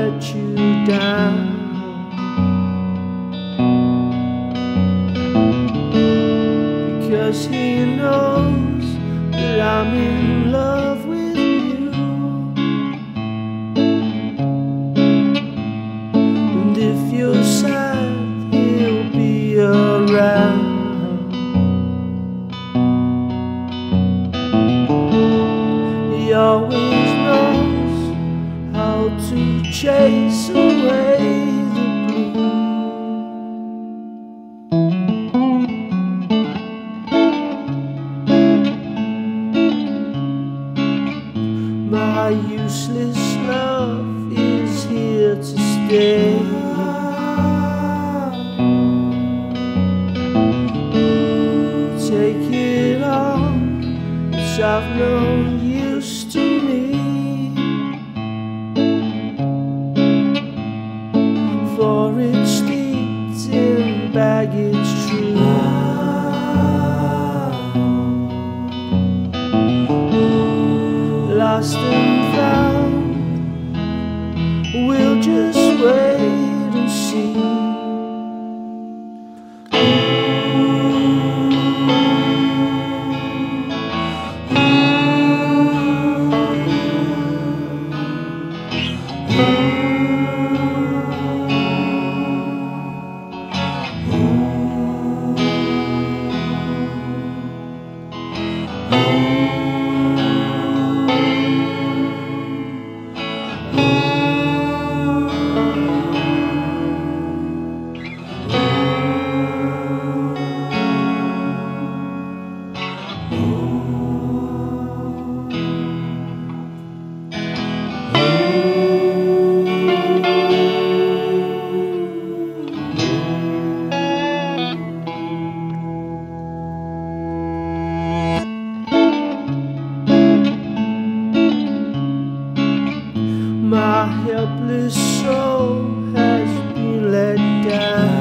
let you down, because he knows that I'm in love with you. And if you're sad, he'll be around. He always knows how to chase away the blue. My useless love is here to stay. Take it on, it's of no use to me, for it's steeped in baggage true. Lost and found, we'll just wait and see. My helpless soul has been let down.